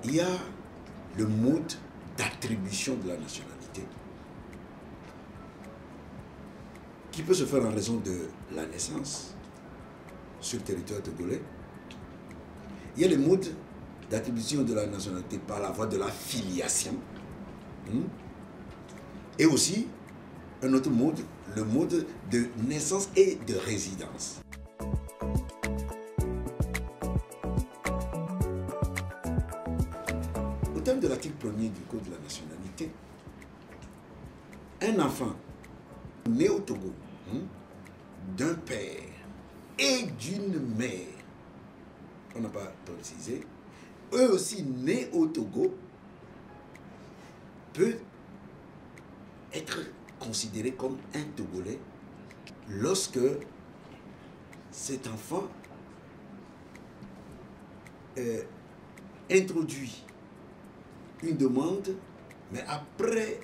il y a le mode d'attribution de la nationalité qui peut se faire en raison de la naissance sur le territoire togolais. Il y a le mode d'attribution de la nationalité par la voie de la filiation. Et aussi un autre mode, le mode de naissance et de résidence. Au terme de l'article 1er du Code de la nationalité, un enfant né au Togo d'un père et d'une mère, on n'a pas précisé, eux aussi nés au Togo, peut être considéré comme un Togolais lorsque cet enfant introduit une demande, mais après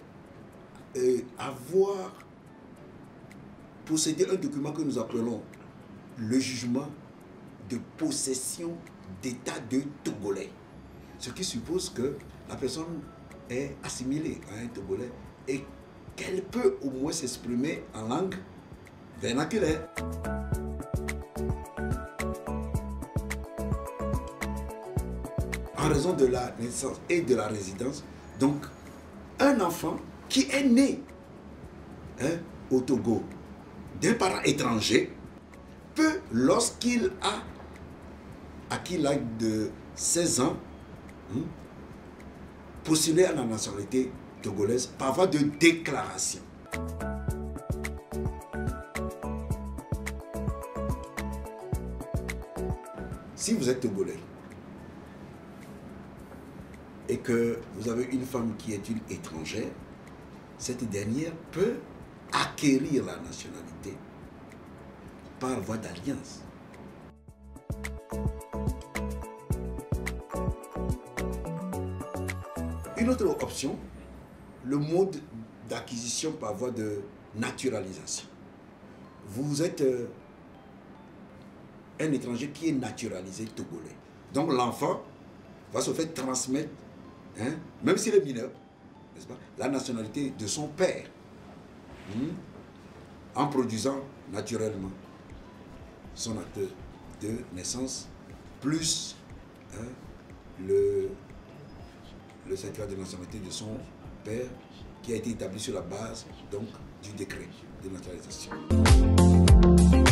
avoir possédé un document que nous appelons le jugement de possession d'état de Togolais. Ce qui suppose que la personne est assimilée à un Togolais et qu'elle peut au moins s'exprimer en langue vernaculaire. En raison de la naissance et de la résidence, donc un enfant qui est né au Togo d'un parent étranger peut, lorsqu'il a acquis l'âge de 16 ans, postuler à la nationalité togolaise par voie de déclaration. Si vous êtes togolais et que vous avez une femme qui est une étrangère, cette dernière peut acquérir la nationalité par voie d'alliance. Une autre option, le mode d'acquisition par voie de naturalisation. Vous êtes un étranger qui est naturalisé togolais. Donc l'enfant va se faire transmettre, même s'il est mineur, n'est-ce pas, la nationalité de son père, en produisant naturellement son acte de naissance, plus le certificat de nationalité de son père qui a été établi sur la base donc du décret de naturalisation.